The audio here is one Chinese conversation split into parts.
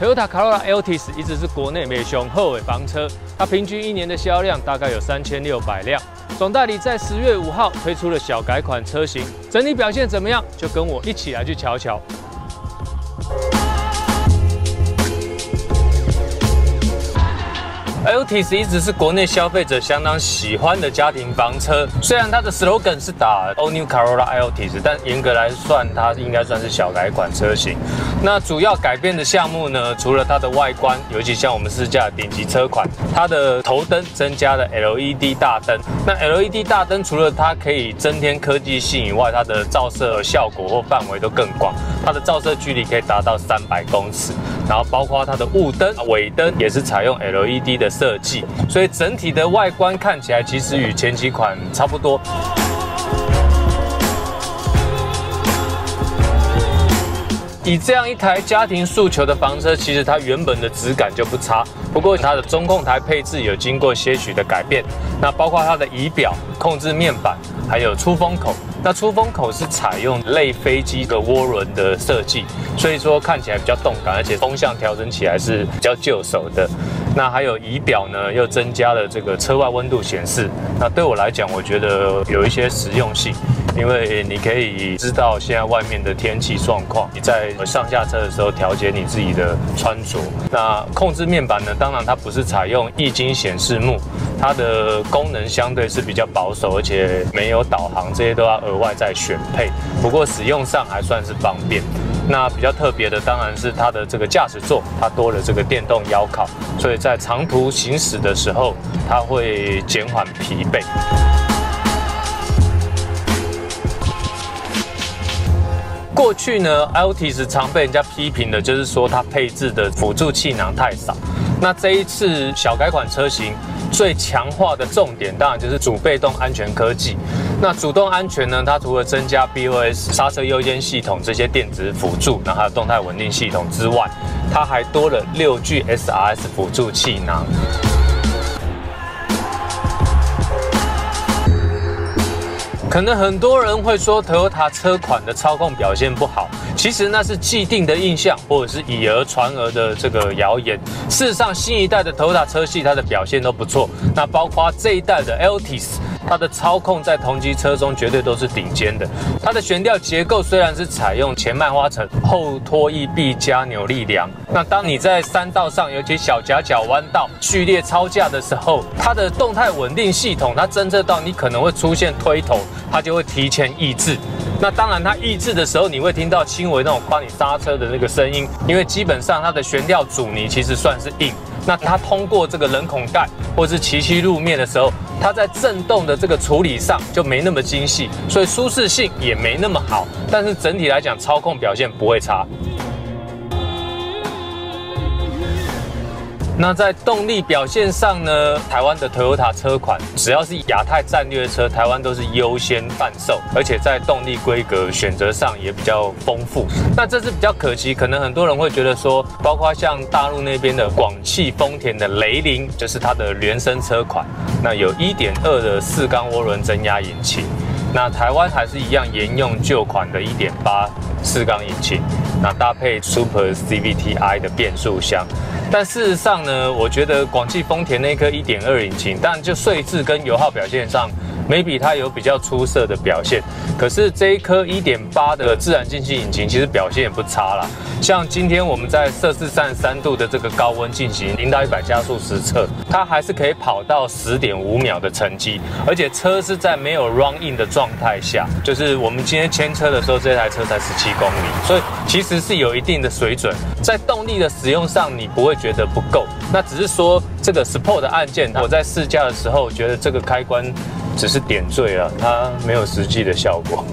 Toyota Corolla Altis 一直是国内美雄后尾房车，它平均1年的销量大概有3600辆。总代理在10月5号推出了小改款车型，整体表现怎么样？就跟我一起来去瞧瞧。 Altis 一直是国内消费者相当喜欢的家庭房车，虽然它的 slogan 是打 All New Corolla Altis， 但严格来算，它应该算是小改款车型。那主要改变的项目呢，除了它的外观，尤其像我们试驾的顶级车款，它的头灯增加了 LED 大灯。那 LED 大灯除了它可以增添科技性以外，它的照射效果或范围都更广，它的照射距离可以达到300公尺。 然后包括它的雾灯、尾灯也是采用 LED 的设计，所以整体的外观看起来其实与前几款差不多。以这样一台家庭诉求的房车，其实它原本的质感就不差，不过它的中控台配置有经过些许的改变，那包括它的仪表、控制面板，还有出风口。 那出风口是采用类飞机的涡轮的设计，所以说看起来比较动感，而且风向调整起来是比较就手的。那还有仪表呢，又增加了这个车外温度显示。那对我来讲，我觉得有一些实用性，因为你可以知道现在外面的天气状况，你在上下车的时候调节你自己的穿着。那控制面板呢，当然它不是采用液晶显示幕，它的功能相对是比较保守，而且没有导航，这些都要额外再选配，不过使用上还算是方便。那比较特别的当然是它的这个驾驶座，它多了这个电动腰靠，所以在长途行驶的时候，它会减缓疲惫。过去呢 ，Altis 常被人家批评的就是说它配置的辅助气囊太少。那这一次小改款车型。 最强化的重点当然就是主被动安全科技。那主动安全呢，它除了增加 BOS 刹车优先系统这些电子辅助，然后还有动态稳定系统之外，它还多了6G SRS 辅助气囊。 可能很多人会说 Toyota 车款的操控表现不好，其实那是既定的印象，或者是以讹传讹的这个谣言。事实上，新一代的 Toyota 车系它的表现都不错，那包括这一代的 Altis。 它的操控在同级车中绝对都是顶尖的。它的悬吊结构虽然是采用前麦花臣后拖曳臂加扭力梁，那当你在山道上，尤其小夹角弯道剧烈超驾的时候，它的动态稳定系统，它侦测到你可能会出现推头，它就会提前抑制。那当然，它抑制的时候，你会听到轻微那种帮你刹车的那个声音，因为基本上它的悬吊阻尼其实算是硬。 那它通过这个人孔盖或是崎岖路面的时候，它在震动的这个处理上就没那么精细，所以舒适性也没那么好。但是整体来讲，操控表现不会差。那在动力表现上呢，台湾的 Toyota 车款只要是亚太战略车，台湾都是优先贩售，而且在动力规格选择上也比较丰富。那这是比较可惜，可能很多人会觉得说，包括像大陆那边的广汽丰田的雷凌，就是它的原生车款，那有1.2的4缸涡轮增压引擎。 那台湾还是一样沿用旧款的1.8 4缸引擎，那搭配 Super CVT-i 的变速箱。但事实上呢，我觉得广汽丰田那颗1.2引擎，当然就税制跟油耗表现上 ，maybe 它有比较出色的表现。可是这一颗1.8的自然进气引擎，其实表现也不差啦。像今天我们在摄氏33度的这个高温进行0到100加速实测，它还是可以跑到10.5秒的成绩，而且车是在没有 run in 的状态下，就是我们今天牵车的时候，这台车才17公里，所以其实是有一定的水准。在动力的使用上，你不会觉得不够，那只是说这个 Support 的按键，我在试驾的时候觉得这个开关只是点缀了，它没有实际的效果。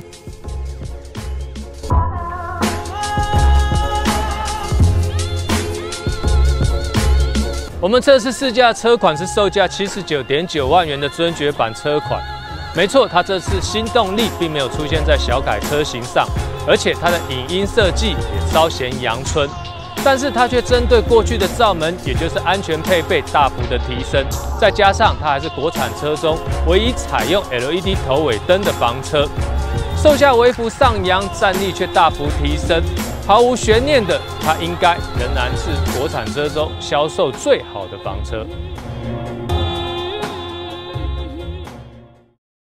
我们这次试驾的车款是售价79.9万元的尊爵版车款，没错，它这次新动力并没有出现在小改车型上，而且它的影音设计也稍显阳春，但是它却针对过去的罩门，也就是安全配备大幅的提升，再加上它还是国产车中唯一采用 LED 头尾灯的房车。 售价微幅上扬，战力却大幅提升。毫无悬念的，它应该仍然是国产车中销售最好的房车。